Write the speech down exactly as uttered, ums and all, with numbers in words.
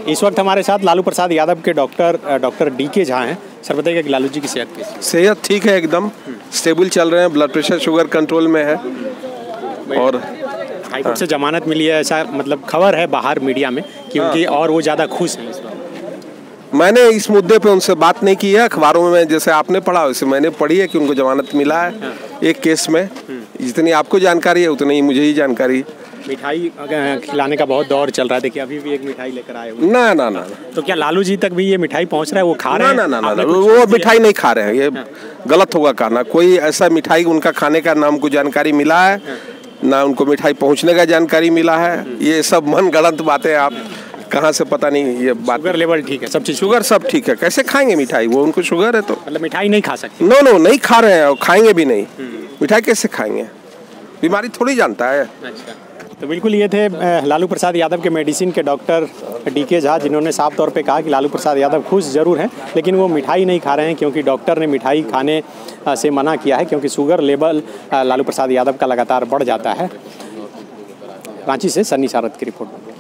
इस वक्त हमारे साथ लालू प्रसाद यादव के डॉक्टर डॉक्टर डी के झा हैं। सर बताइए कि लालू जी की सेहत कैसी है? सेहत ठीक है, एकदम स्टेबल चल रहे हैं, ब्लड प्रेशर शुगर कंट्रोल में है। और हाईकोर्ट से जमानत मिली है, ऐसा मतलब खबर है बाहर मीडिया में कि उनकी, और वो ज़्यादा खुश हैं इस वक्त। मैंने इस मुद्दे पे उनसे बात नहीं की है। अखबारों में जैसे आपने पढ़ा वैसे मैंने पढ़ी है कि उनको जमानत मिला है एक केस में। जितनी आपको जानकारी है उतनी ही मुझे ही जानकारी। मिठाई खिलाने का बहुत दौर चल रहा है, देखिए अभी भी एक मिठाई लेकर आए हुए। ना ना ना तो क्या लालू जी तक भी ये मिठाई पहुंच रहा है, वो खा रहे हैं? ना ना ना ना वो मिठाई नहीं खा रहे हैं, ये गलत होगा कहना। कोई ऐसा मिठाई उनका खाने का नाम को जानकारी मिला है ना, उनको मिठाई पहुंचने का जानकारी मिला है। ये सब मन गलत बातें आप कहाँ से पता नहीं ये बात। शुगर लेवल ठीक है, सब चीज़ शुगर सब ठीक है, कैसे खाएंगे मिठाई? वो उनको शुगर है तो मतलब मिठाई नहीं खा सकते। नो नो नहीं खा रहे हैं और खाएंगे भी नहीं। मिठाई कैसे खाएंगे? बीमारी थोड़ी जानता है। अच्छा, तो बिल्कुल ये थे लालू प्रसाद यादव के मेडिसिन के डॉक्टर डी के झा, जिन्होंने साफ तौर पे कहा कि लालू प्रसाद यादव खुश ज़रूर हैं, लेकिन वो मिठाई नहीं खा रहे हैं क्योंकि डॉक्टर ने मिठाई खाने से मना किया है, क्योंकि शुगर लेवल लालू प्रसाद यादव का लगातार बढ़ जाता है। रांची से सन्नी सारद की रिपोर्ट।